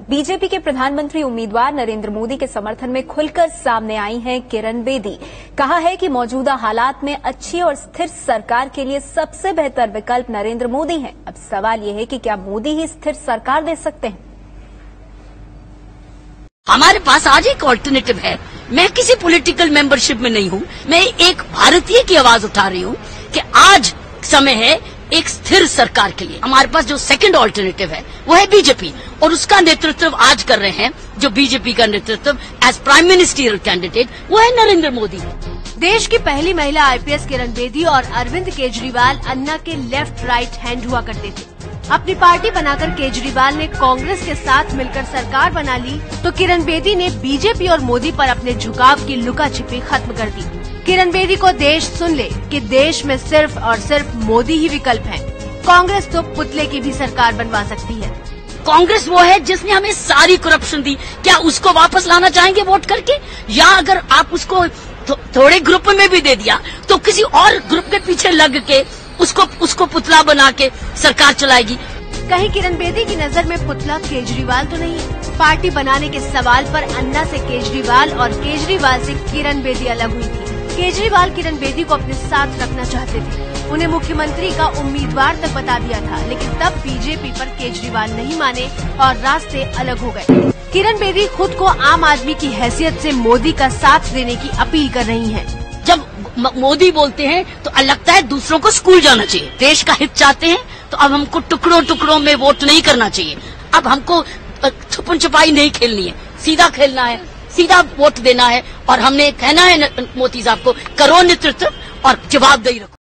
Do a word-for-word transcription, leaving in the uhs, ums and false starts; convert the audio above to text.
BJP के प्रधानमंत्री उम्मीदवार नरेंद्र मोदी के समर्थन में खुलकर सामने आई हैं किरण बेदी। कहा है कि मौजूदा हालात में अच्छी और स्थिर सरकार के लिए सबसे बेहतर विकल्प नरेंद्र मोदी हैं। अब सवाल ये है कि क्या मोदी ही स्थिर सरकार दे सकते हैं? हमारे पास आज एक ऑल्टरनेटिव है। मैं किसी पॉलिटिकल मेंबरशिप में नहीं हूँ, मैं एक भारतीय की आवाज उठा रही हूँ कि आज समय है एक स्थिर सरकार के लिए। हमारे पास जो सेकंड ऑल्टरनेटिव है वो है बीजेपी, और उसका नेतृत्व आज कर रहे हैं जो बीजेपी का नेतृत्व एज प्राइम मिनिस्टरियल कैंडिडेट वो है नरेंद्र मोदी। देश की पहली महिला आईपीएस किरण बेदी और अरविंद केजरीवाल अन्ना के लेफ्ट राइट हैंड हुआ करते थे। अपनी पार्टी बनाकर केजरीवाल ने कांग्रेस के साथ मिलकर सरकार बना ली, तो किरण बेदी ने बीजेपी और मोदी पर अपने झुकाव की लुका छिपी खत्म कर दी। किरण बेदी को देश सुन ले कि देश में सिर्फ और सिर्फ मोदी ही विकल्प है। कांग्रेस तो पुतले की भी सरकार बनवा सकती है। कांग्रेस वो है जिसने हमें सारी करप्शन दी, क्या उसको वापस लाना चाहेंगे वोट करके? या अगर आप उसको थो, थोड़े ग्रुप में भी दे दिया तो किसी और ग्रुप के पीछे लग के उसको उसको पुतला बना के सरकार चलाएगी? कहीं किरण बेदी की नजर में पुतला केजरीवाल तो नहीं है? पार्टी बनाने के सवाल पर अन्ना से केजरीवाल और केजरीवाल से किरण बेदी अलग हुई थी। केजरीवाल किरण बेदी को अपने साथ रखना चाहते थे, उन्हें मुख्यमंत्री का उम्मीदवार तक बता दिया था, लेकिन तब बीजेपी पर केजरीवाल नहीं माने और रास्ते अलग हो गए। किरण बेदी खुद को आम आदमी की हैसियत से मोदी का साथ देने की अपील कर रही हैं। जब मोदी बोलते हैं तो लगता है दूसरों को स्कूल जाना चाहिए। देश का हित चाहते हैं तो अब हमको टुकड़ों टुकड़ों में वोट नहीं करना चाहिए। अब हमको छुपन छुपाई नहीं खेलनी है, सीधा खेलना है, सीधा वोट देना है। और हमने कहना है मोदी साहब को, करो नेतृत्व और जवाबदेही रखो।